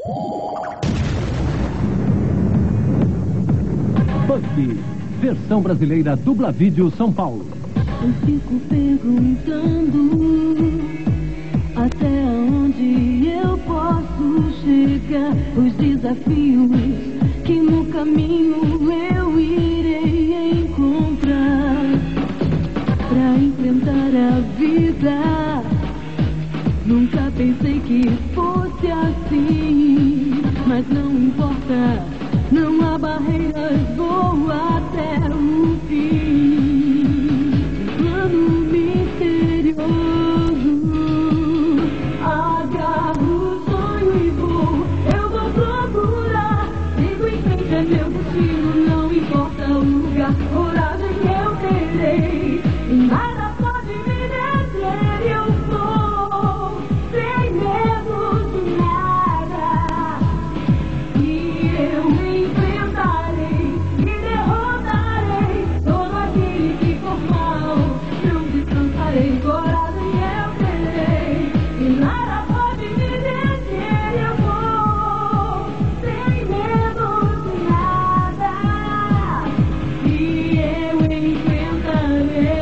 Bugsby, versão brasileira Dublavídeo São Paulo. Eu fico perguntando até onde eu posso chegar. Os desafios que no caminho eu irei encontrar pra enfrentar a vida. Nunca pensei que fosse assim, mas não importa, não há barreiras, vou até o fim. Plano misterioso, agarro o sonho e vou, eu vou procurar. Sigo em frente, é meu destino, não importa o lugar. Coragem eu terei, e nada pode me deter. Eu vou, sem medo de nada, e eu enfrentarei e derrotarei todo aquele que for mal. Não descansarei, coragem eu terei, e nada pode me deter. Eu vou, sem medo de nada, e eu enfrentarei.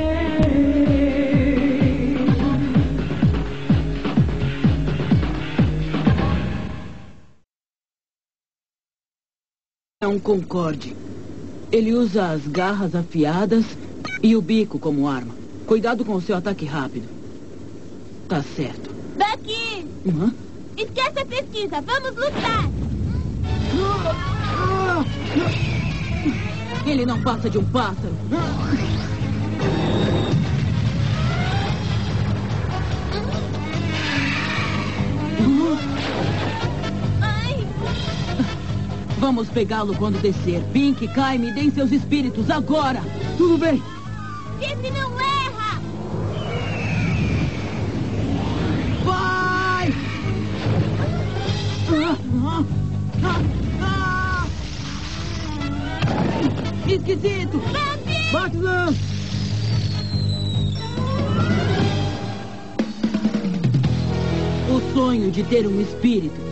É um Concorde. Ele usa as garras afiadas e o bico como arma. Cuidado com o seu ataque rápido. Tá certo. Daqui! Hã? Esquece a pesquisa, vamos lutar! Ele não passa de um pássaro. Ai! Vamos pegá-lo quando descer. Pink, Kai, me deem seus espíritos agora. Tudo bem. Esse não erra! Vai! Esquisito! Batman! O sonho de ter um espírito.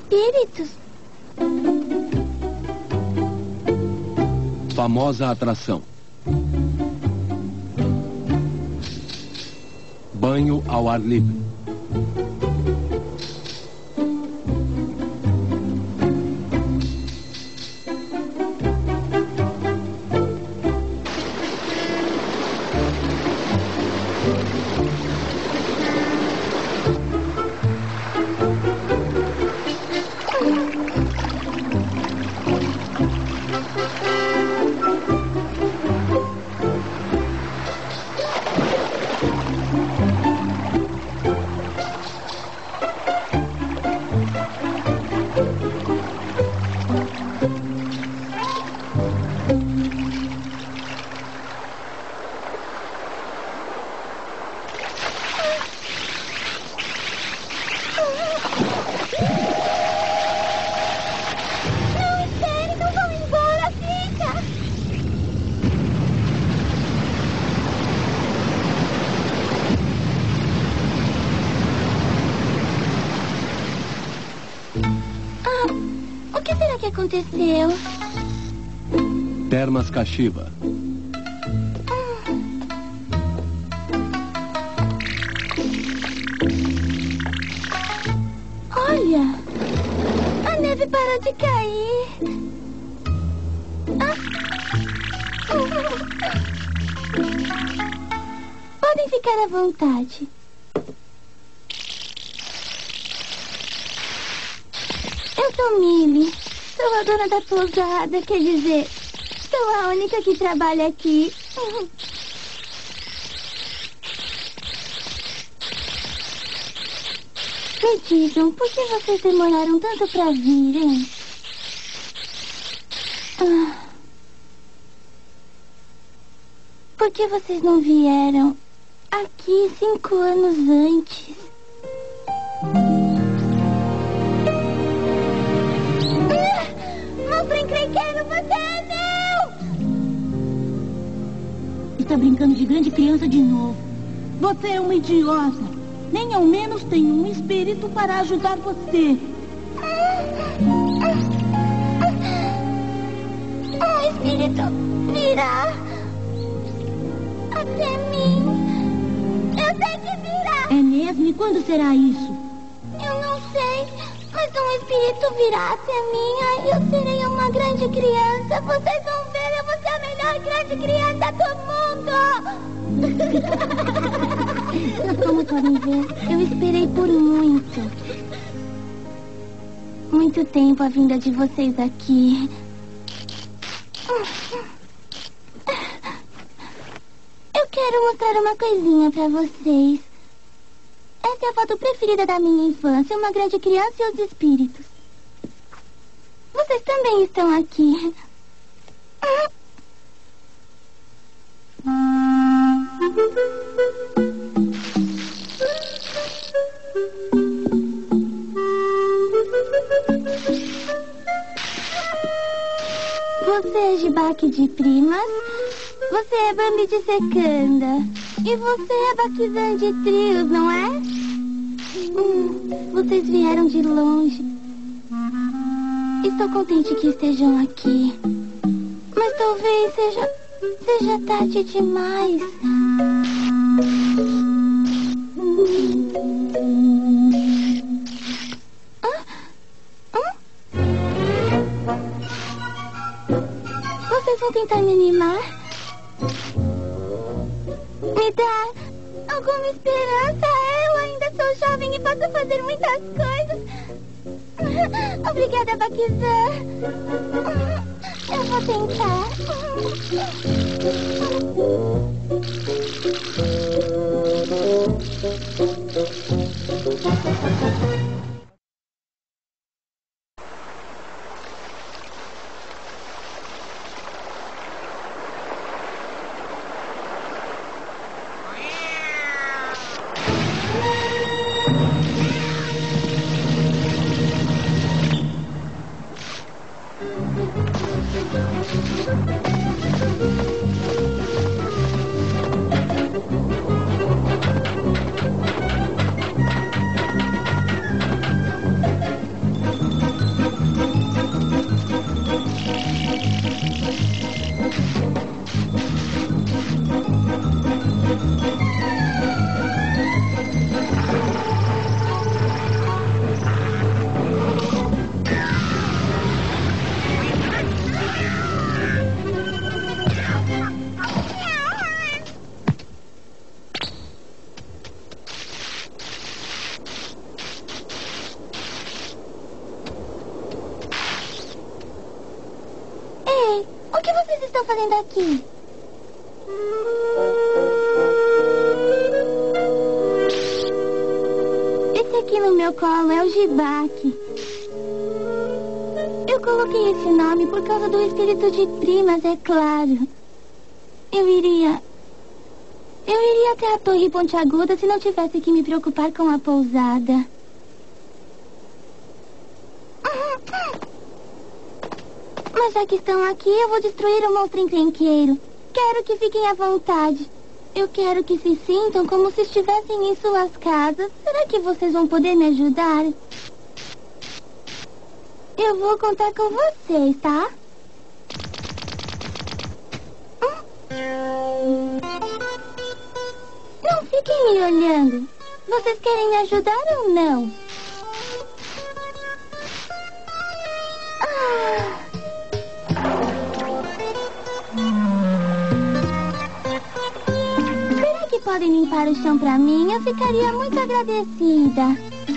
espíritos. Famosa atração. Banho ao ar livre. O que será que aconteceu? Termas Kashiva. Olha, a neve parou de cair. Podem ficar à vontade. Eu sou Millie. Sou a dona da pousada, quer dizer, sou a única que trabalha aqui. Me digam, por que vocês demoraram tanto pra virem? Por que vocês não vieram aqui 5 anos antes? Monstro encrenqueiro, você é meu! Está brincando de grande criança de novo. Você é uma idiota. Nem ao menos tem um espírito para ajudar você. Um espírito virá até mim. Eu sei que virá. É mesmo? E quando será isso? Eu não sei, mas um espírito virá até mim. Aí eu serei uma grande criança. Vocês vão ver, eu vou ser a melhor grande criança do mundo. Como podem ver, eu esperei por muito tempo a vinda de vocês aqui. Eu quero mostrar uma coisinha pra vocês. Essa é a foto preferida da minha infância, uma grande criança e os espíritos. Vocês também estão aqui. Você é Jibaque de Primas, você é Bambi de Secanda e você é Baquizan de Trios, não é? Vocês vieram de longe. Estou contente que estejam aqui, mas talvez seja tarde demais. Vocês vão tentar me animar? Me dar alguma esperança? Eu ainda sou jovem e posso fazer muitas coisas. Obrigada, Baquizan. Eu vou tentar. aqui. Esse aqui no meu colo é o Jibaque. Eu coloquei esse nome por causa do espírito de primas, é claro. Eu iria até a Torre Pontiaguda se não tivesse que me preocupar com a pousada. Mas já que estão aqui, eu vou destruir o monstro encrenqueiro. Quero que fiquem à vontade. Eu quero que se sintam como se estivessem em suas casas. Será que vocês vão poder me ajudar? Eu vou contar com vocês, tá? Não fiquem me olhando. Vocês querem me ajudar ou não? Será que podem limpar o chão pra mim? Eu ficaria muito agradecida.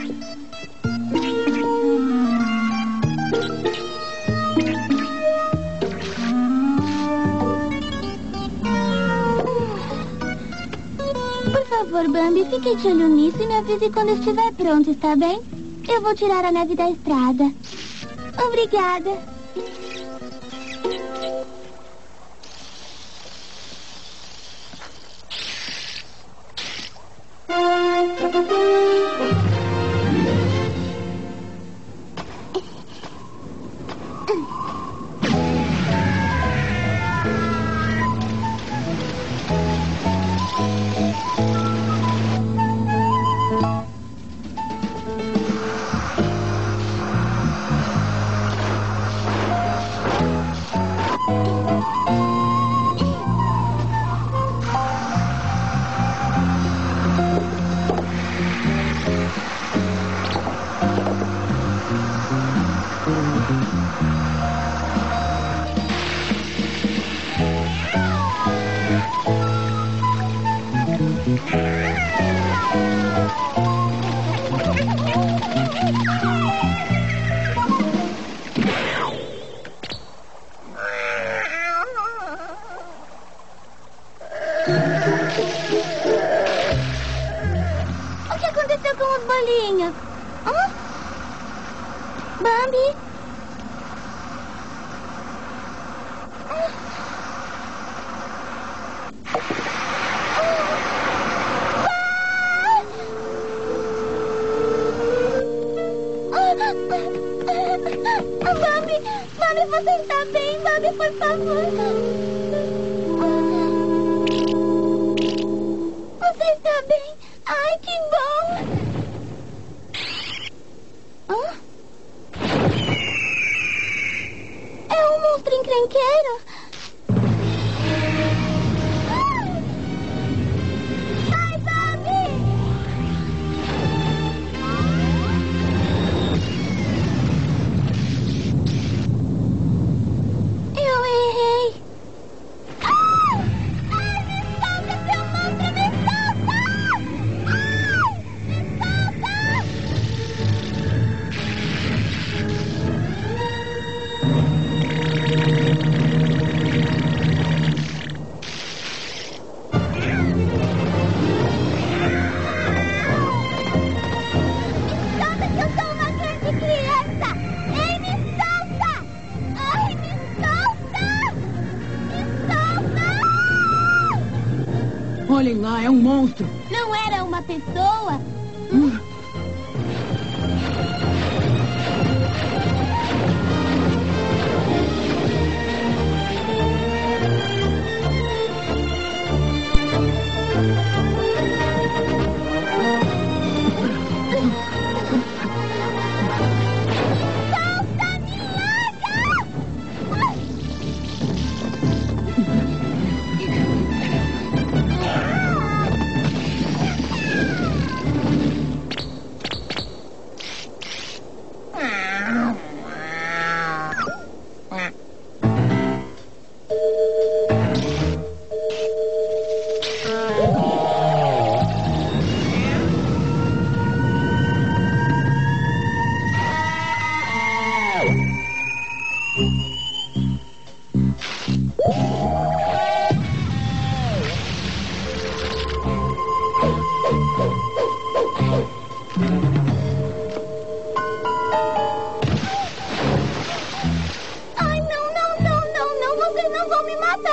Por favor, Bambi, fique de olho nisso e me avise quando estiver pronto, está bem? Eu vou tirar a neve da estrada. Obrigada. O que aconteceu com os bolinhos? Hã? Bambi? Bambi, você está bem? Bambi, por favor. Você está bem? Ai, que bom. Hã? É um monstro encrenqueiro? Ai, Bambi! Eu errei. Ai! Ai, me solta, seu monstro, me solta! Ai! Me solta! Solta que eu sou uma grande criança! Ei, me solta! Ai, me solta! Me solta! Olhem lá, é um monstro. Não era uma pessoa?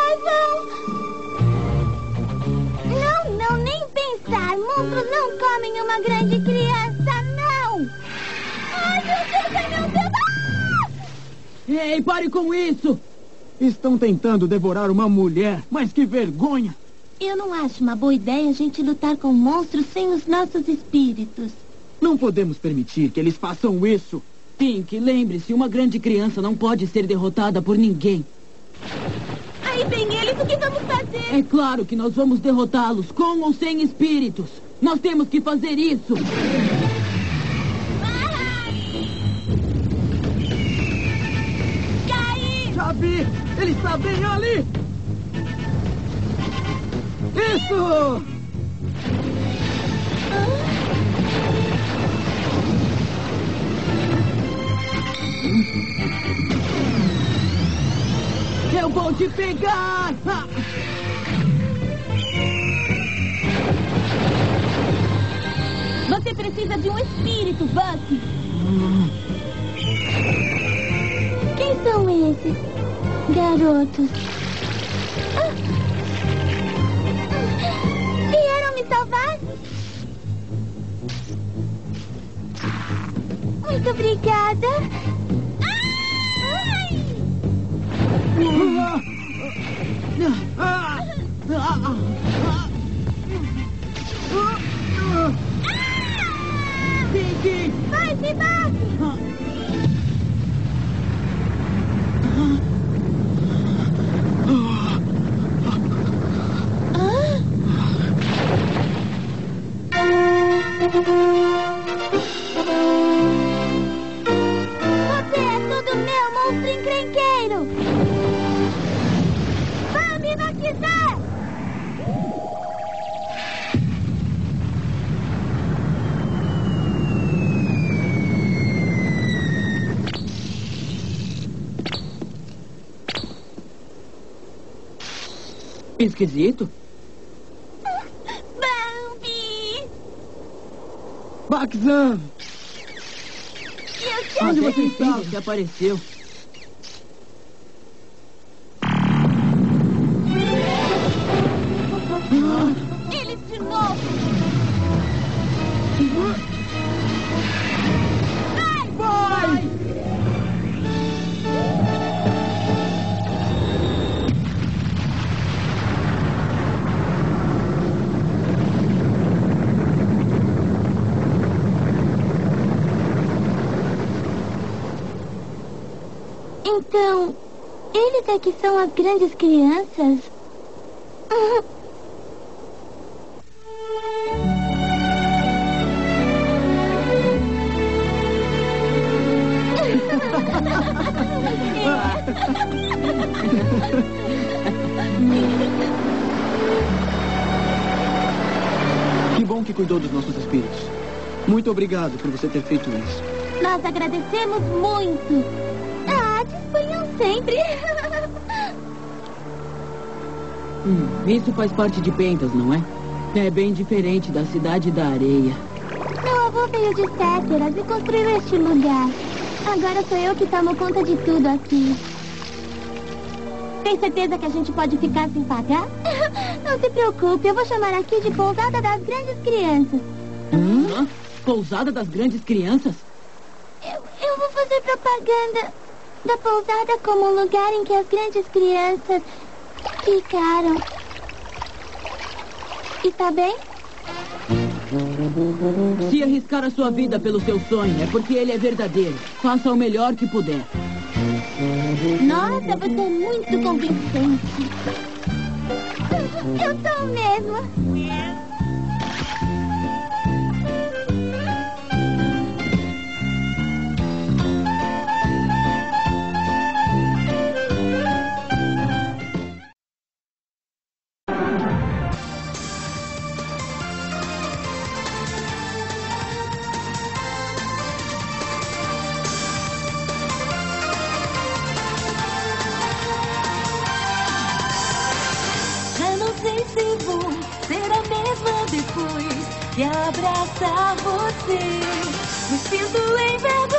Não, não, nem pensar. Monstros não comem uma grande criança, não. Ai, meu Deus, ai, meu Deus. Ah! Ei, pare com isso! Estão tentando devorar uma mulher, mas que vergonha! Eu não acho uma boa ideia a gente lutar com monstros sem os nossos espíritos. Não podemos permitir que eles façam isso. Pink, lembre-se, uma grande criança não pode ser derrotada por ninguém. Aí vem eles, o que vamos fazer? É claro que nós vamos derrotá-los, com ou sem espíritos. Nós temos que fazer isso. Já vi! Ele está bem ali! Isso! Eu vou te pegar! Ah! Você precisa de um espírito, Bucky. Quem são esses garotos? Ah! Vieram me salvar? Muito obrigada. Ai! Pink! Vai, se bate! Você é tudo meu, monstro encrenqueiro! Vá me maquizar! Esquisito? Bambi! Baxan! Onde você está? Você apareceu. Eles de novo! Vai! Então, eles é que são as grandes crianças? Que bom que cuidou dos nossos espíritos. Muito obrigado por você ter feito isso. Nós agradecemos muito. Ah, disponham sempre. Isso faz parte de Pentas, não é? É bem diferente da Cidade da Areia. Meu avô veio de Céteras e construiu este lugar. Agora sou eu que tomo conta de tudo aqui. Tem certeza que a gente pode ficar sem pagar? Não se preocupe, eu vou chamar aqui de Pousada das Grandes Crianças. Hã? Pousada das Grandes Crianças? Eu vou fazer propaganda da pousada como um lugar em que as grandes crianças ficaram. Está bem? Se arriscar a sua vida pelo seu sonho, é porque ele é verdadeiro. Faça o melhor que puder. Nossa, você é muito convincente. Eu sou mesmo. Já não sei se vou ser a mesma depois de abraçar você. Me sinto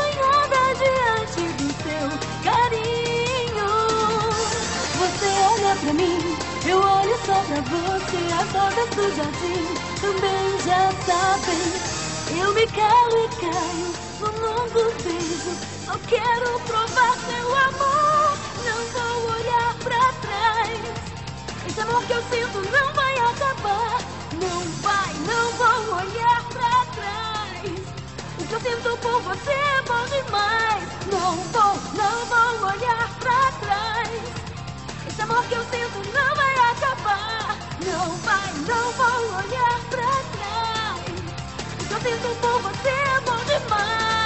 envergonhada diante do seu carinho. Você olha olha pra mim, eu olho só pra você. As rodas do jardim também já sabem. Eu me calo e caio num longo beijo. Só quero provar seu amor. Não vou olhar pra trás. Esse amor que eu sinto não vai acabar. Não vou olhar pra trás. O que eu sinto por você é bom demais. Não vou olhar pra trás. Esse amor que eu sinto não vai acabar. Não vou olhar pra trás. O que eu sinto por você é bom demais.